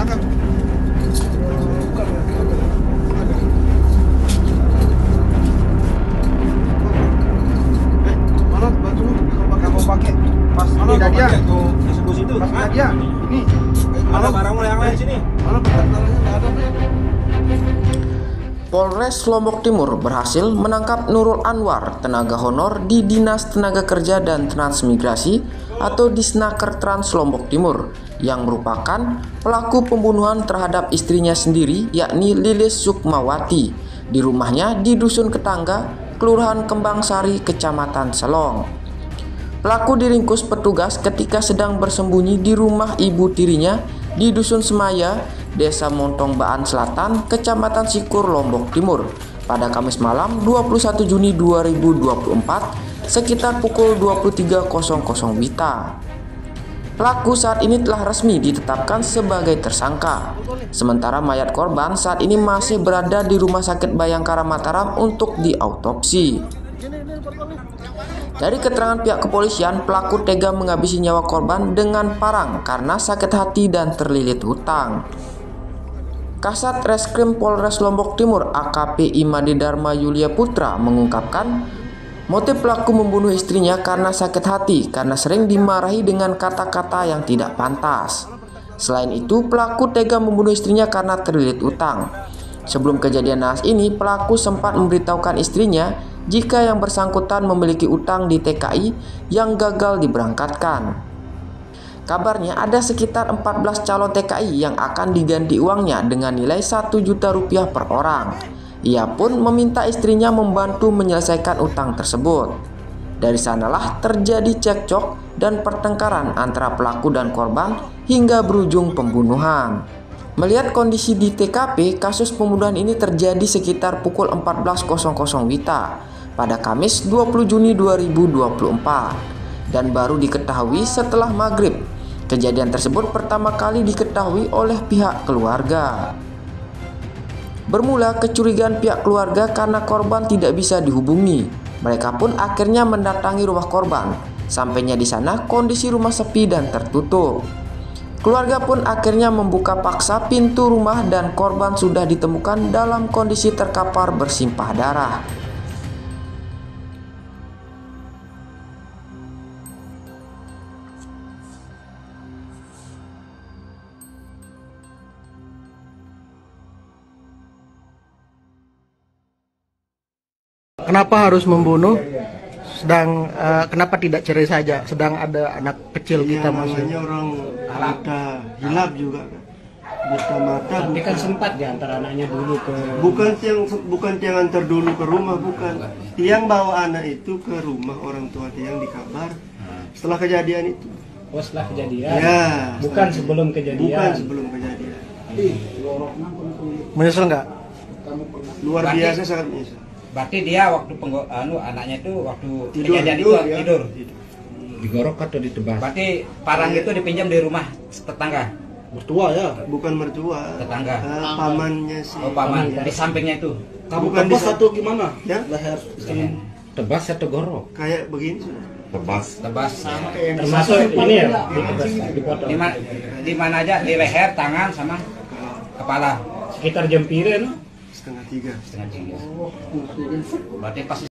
belakang. Mana baju kamu pakai? Pas ini dia. Tuh, disebut situ. Pas dia. Ini. Mana barang yang lain sini? Mana pendatangannya enggak ada. Polres Lombok Timur berhasil menangkap Nurul Anwar, tenaga honor di Dinas Tenaga Kerja dan Transmigrasi atau Disnaker Trans Lombok Timur, yang merupakan pelaku pembunuhan terhadap istrinya sendiri, yakni Lilis Sukmawati, di rumahnya di Dusun Ketangga, Kelurahan Kembang Sari, Kecamatan Selong. Pelaku diringkus petugas ketika sedang bersembunyi di rumah ibu tirinya di Dusun Semaya, Desa Montong Baan Selatan, Kecamatan Sikur, Lombok Timur pada Kamis malam 21 Juni 2024 sekitar pukul 23.00 WITA. Pelaku saat ini telah resmi ditetapkan sebagai tersangka. Sementara mayat korban saat ini masih berada di Rumah Sakit Bayangkara Mataram untuk diautopsi. Dari keterangan pihak kepolisian, pelaku tega menghabisi nyawa korban dengan parang karena sakit hati dan terlilit hutang. Kasat Reskrim Polres Lombok Timur AKP Imade Dharma Yulia Putra mengungkapkan motif pelaku membunuh istrinya karena sakit hati karena sering dimarahi dengan kata-kata yang tidak pantas. Selain itu, pelaku tega membunuh istrinya karena terlilit utang. Sebelum kejadian naas ini, pelaku sempat memberitahukan istrinya jika yang bersangkutan memiliki utang di TKI yang gagal diberangkatkan. Kabarnya ada sekitar 14 calon TKI yang akan diganti uangnya dengan nilai 1 juta rupiah per orang. Ia pun meminta istrinya membantu menyelesaikan utang tersebut. Dari sanalah terjadi cekcok dan pertengkaran antara pelaku dan korban hingga berujung pembunuhan. Melihat kondisi di TKP, kasus pembunuhan ini terjadi sekitar pukul 14.00 WITA pada Kamis 20 Juni 2024 dan baru diketahui setelah maghrib. Kejadian tersebut pertama kali diketahui oleh pihak keluarga. Bermula kecurigaan pihak keluarga karena korban tidak bisa dihubungi. Mereka pun akhirnya mendatangi rumah korban. Sampainya di sana kondisi rumah sepi dan tertutup. Keluarga pun akhirnya membuka paksa pintu rumah dan korban sudah ditemukan dalam kondisi terkapar bersimpah darah. Kenapa harus membunuh? Sedang kenapa tidak cerai saja? Sedang ada anak kecil kita masih. Namanya orang buta hilap juga kan. Buta mata. Tapi kan sempat di antara anaknya dulu ke. Bukan tiang antar dulu ke rumah, bukan. Tiang bawa anak itu ke rumah orang tua tiang di kabar. Setelah kejadian itu. Oh, setelah kejadian. Ya. Bukan sebelum kejadian. Bukan sebelum kejadian. Menyesal nggak? Luar biasa, sangat menyesal. Berarti dia waktu anaknya itu waktu Tidur, kejadian tidur, itu ya. tidur. Digorok atau ditebas? Berarti parang itu dipinjam di rumah tetangga, Mertua ya. Bukan mertua. tetangga. Pamannya sih. Oh, paman di sampingnya itu. Kamu Bukan tebas di- atau gimana? Ya? Leher. Tebas atau gorok? Kayak begini sudah. Tebas. Tebas. Termasuk ini ya, dipotong. Di mana aja, di leher, tangan sama kepala. Sekitar jam pire no? Setengah tiga. Setengah tiga. Berarti pas